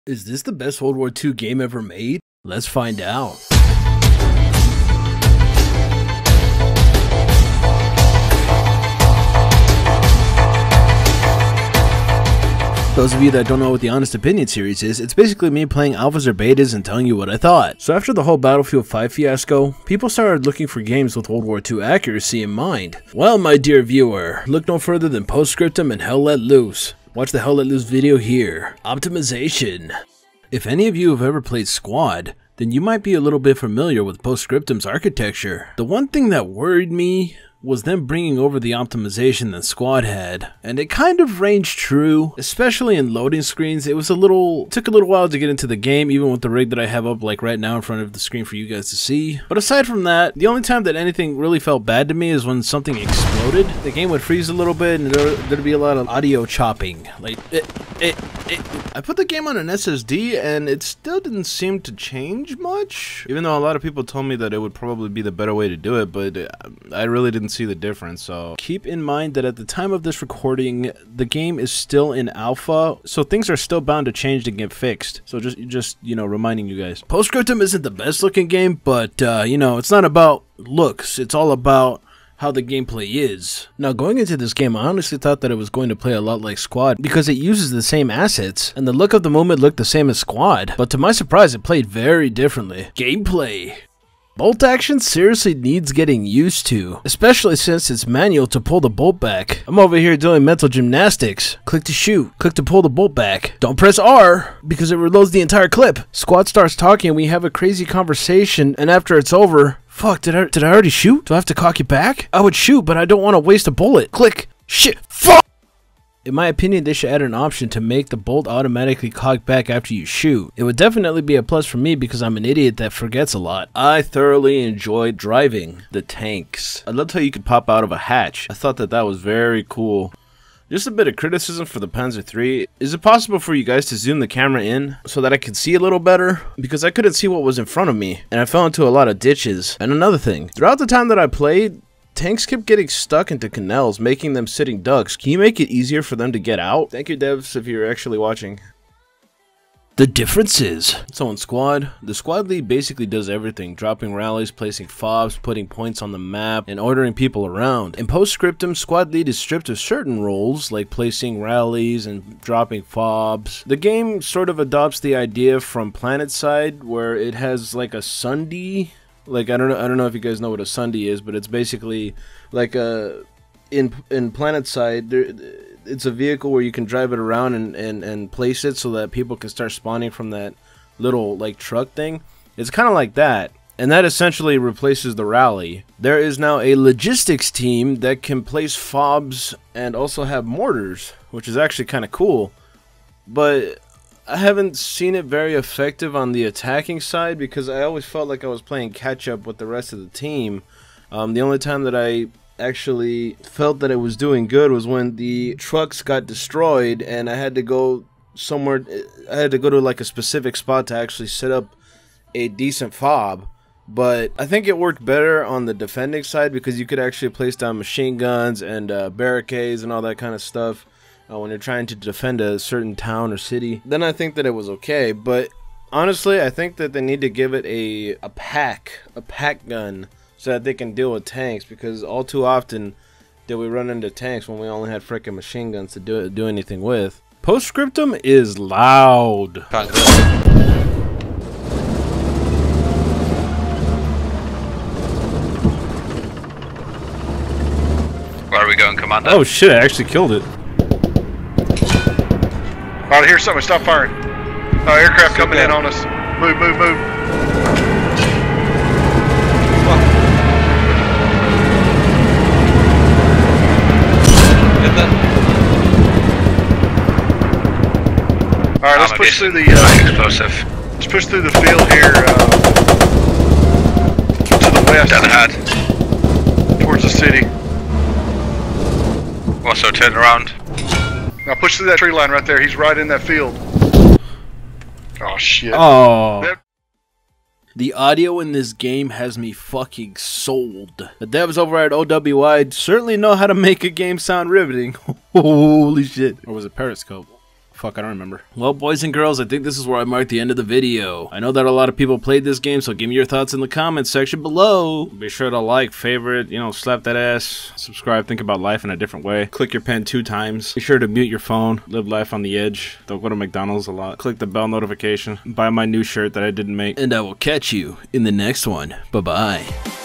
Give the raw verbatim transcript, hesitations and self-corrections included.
Is this the best World War Two game ever made? Let's find out. Those of you that don't know what the Honest Opinion series is, it's basically me playing alphas or betas and telling you what I thought. So after the whole Battlefield five fiasco, people started looking for games with World War Two accuracy in mind. Well, my dear viewer, look no further than Postscriptum and Hell Let Loose. Watch the Hell Let Loose video here. Optimization. If any of you have ever played Squad, then you might be a little bit familiar with Postscriptum's architecture. The one thing that worried me was them bringing over the optimization that Squad had, and it kind of ranged true, especially in loading screens. It was a little, took a little while to get into the game, even with the rig that I have up like right now in front of the screen for you guys to see. But aside from that, the only time that anything really felt bad to me is when something exploded. The game would freeze a little bit and there, there'd be a lot of audio chopping, like it, it, it. I put the game on an S S D and it still didn't seem to change much, even though a lot of people told me that it would probably be the better way to do it, but I really didn't see the difference. So keep in mind that at the time of this recording, the game is still in alpha, so things are still bound to change and get fixed. So just just you know, reminding you guys, Postscriptum isn't the best looking game, but uh, you know, it's not about looks, it's all about how the gameplay is. Now, going into this game, I honestly thought that it was going to play a lot like Squad because it uses the same assets and the look of the movement looked the same as Squad, but to my surprise it played very differently. Gameplay. Bolt action seriously needs getting used to, especially since it's manual to pull the bolt back. I'm over here doing mental gymnastics. Click to shoot, click to pull the bolt back. Don't press R, because it reloads the entire clip. Squad starts talking and we have a crazy conversation, and after it's over, fuck, did I, did I already shoot? Do I have to cock it back? I would shoot, but I don't want to waste a bullet. Click, shit, fuck! In my opinion, they should add an option to make the bolt automatically cock back after you shoot. It would definitely be a plus for me because I'm an idiot that forgets a lot. I thoroughly enjoyed driving the tanks. I loved how you could pop out of a hatch. I thought that that was very cool. Just a bit of criticism for the Panzer three. Is it possible for you guys to zoom the camera in so that I could see a little better? Because I couldn't see what was in front of me, and I fell into a lot of ditches. And another thing, throughout the time that I played, tanks kept getting stuck into canals, making them sitting ducks. Can you make it easier for them to get out? Thank you, devs, if you're actually watching. The differences. So in Squad, the squad lead basically does everything, dropping rallies, placing fobs, putting points on the map, and ordering people around. In Postscriptum, squad lead is stripped of certain roles, like placing rallies and dropping fobs. The game sort of adopts the idea from PlanetSide, where it has like a Sunday. Like, I don't know, I don't know if you guys know what a Sunday is, but it's basically like a in in PlanetSide. There, it's a vehicle where you can drive it around and, and and place it so that people can start spawning from that little like truck thing. It's kind of like that, and that essentially replaces the rally. There is now a logistics team that can place fobs and also have mortars, which is actually kind of cool, but I haven't seen it very effective on the attacking side because I always felt like I was playing catch up with the rest of the team. Um, the only time that I actually felt that it was doing good was when the trucks got destroyed and I had to go somewhere. I had to go to like a specific spot to actually set up a decent fob. But I think it worked better on the defending side because you could actually place down machine guns and uh, barricades and all that kind of stuff Uh, when you're trying to defend a certain town or city. Then I think that it was okay, but honestly I think that they need to give it a, a pack, a pack gun so that they can deal with tanks, because all too often did we run into tanks when we only had frickin' machine guns to do, do anything with. Postscriptum is loud. Where are we going, Commander? Oh shit, I actually killed it. Alright, here's something. Stop firing. Oh, aircraft coming in on us. Move, move, move. Alright, let's push through the uh, explosive. Let's push through the field here uh, to the west. Down ahead. Towards the city. Also turn around. Now push through that tree line right there. He's right in that field. Oh shit. Oh. The audio in this game has me fucking sold. The devs over at O W I certainly know how to make a game sound riveting. Holy shit. Or was it Periscope? Fuck, I don't remember. Well, boys and girls, I think this is where I mark the end of the video. I know that a lot of people played this game, so give me your thoughts in the comments section below. Be sure to like, favorite, you know, slap that ass, subscribe, think about life in a different way. Click your pen two times. Be sure to mute your phone. Live life on the edge. Don't go to McDonald's a lot. Click the bell notification. Buy my new shirt that I didn't make. And I will catch you in the next one. Bye-bye.